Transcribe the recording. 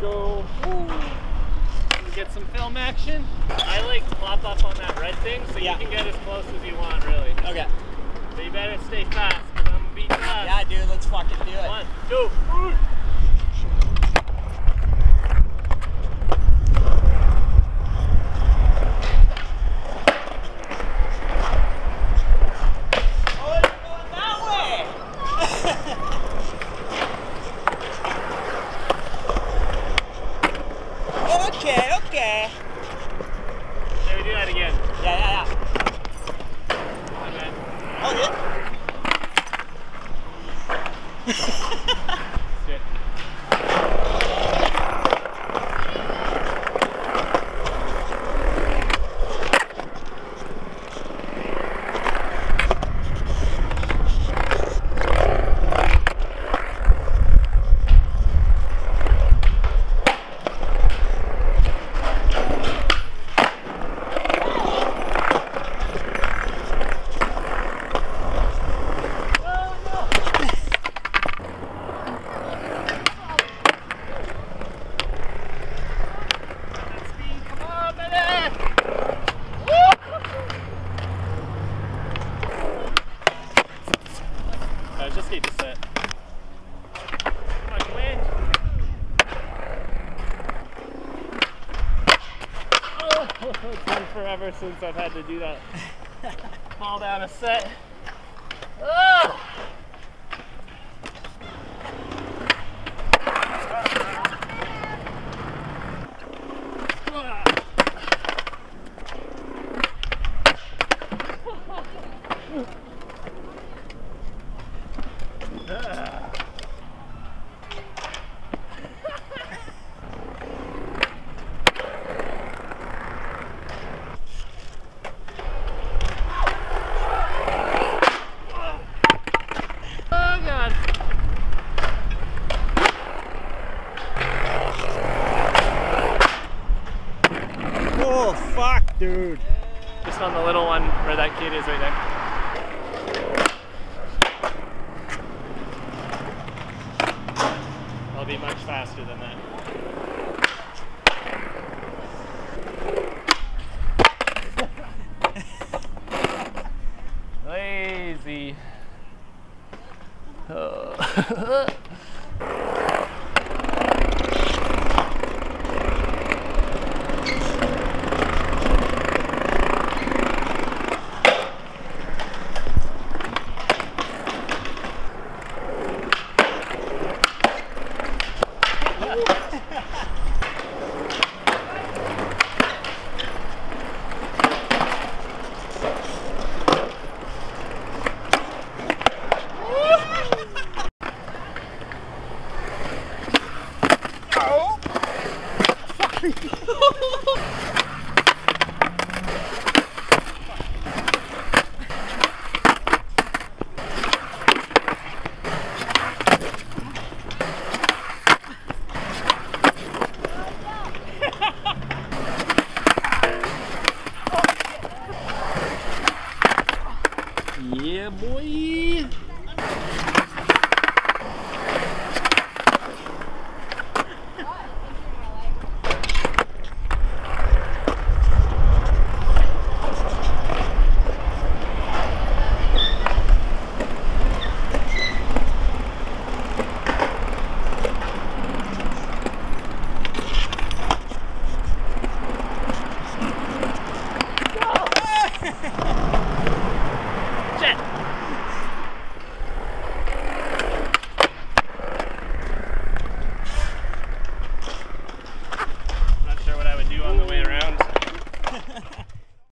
go. Woo. Get some film action. I like to pop up on that red thing so you can get as close as you want, really. Okay. So you better stay fast because I'm gonna beat you up. Yeah, dude, let's fucking do it. 1, 2, 3. Okay. Can we do that again? Yeah. Okay. Hold it. Good. Just need to sit. Come on, wind. Oh, it's been forever since I've had to do that. Fall down a set. Oh! Oh, fuck, dude. Just on the little one where that kid is right there. I'll be much faster than that. Lazy. Oh.